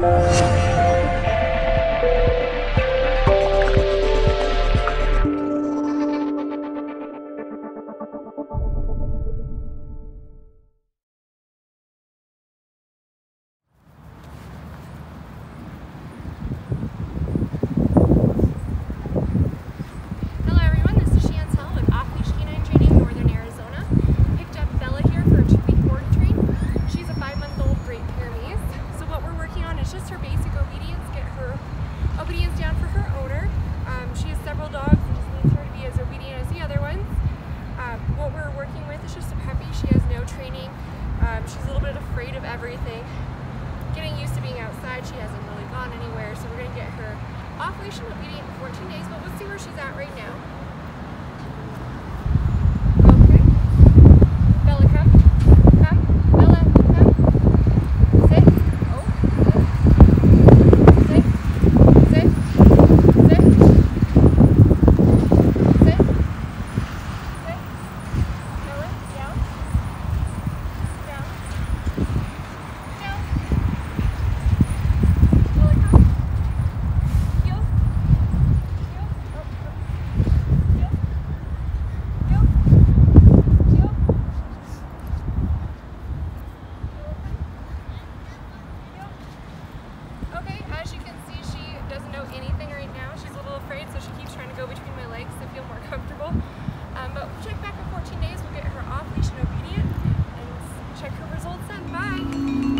Hello everyone, this is Chantel with Off-Leash Canine Training in Northern Arizona. Picked up Bella here for a 2-week board and train. She's a 5-month-old Great Pyrenees. So what we're working on is just her basic obedience, get her obedience down for her owner. She has several dogs and just needs her to be as obedient as the other ones. What we're working with is just a puppy. She has no training. She's a little bit afraid of everything. Getting used to being outside, she hasn't really gone anywhere, so we're going to get her off-leash and obedient in 14 days, but let's see where she's at right now. Okay. Bella, come. Come. Bella, come. Sit. Oh. Sit. Sit. Sit. Sit. Sit. Bella, down. Down. Down. Bella, come. Heel. Heel. Up, up. Heel. Heel. Heel. Heel. Okay, as you can see, she doesn't know anything right now. She's a little afraid, so she keeps trying to go between my legs to feel more comfortable. But we'll check back in 14 days. We'll get her off leash and obedient and check her results then. Bye!